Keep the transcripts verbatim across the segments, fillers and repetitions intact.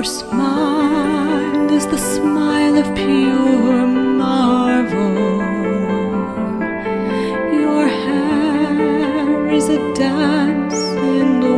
smile is the smile of pure marvel. Your hair is a dance in the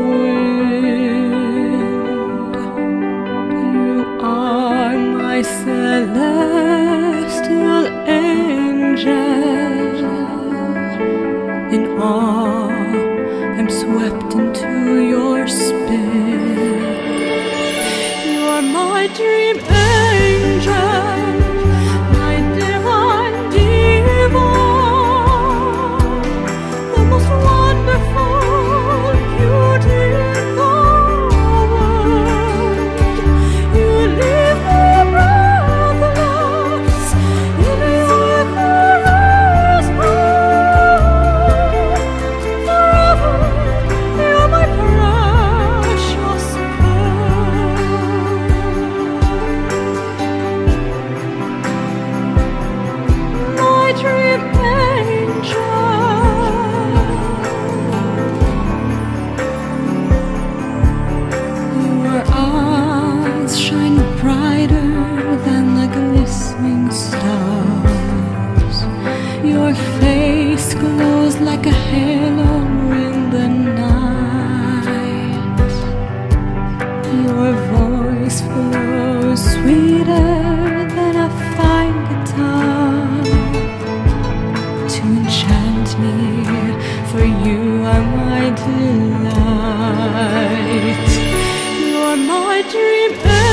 wind. You are my celestial angel. In awe, I'm swept into your spin. You're my dream angel, my divine diva, the most wonderful beauty in the world. You leave me breathless in your glorious breath. Forever, you're my precious pearl. My dream angel. Your eyes shine brighter than the glistening stars. Your face glows like a halo in the night. Your voice flows sweeter than a fine guitar to enchant me, for you are my delight. You're my dream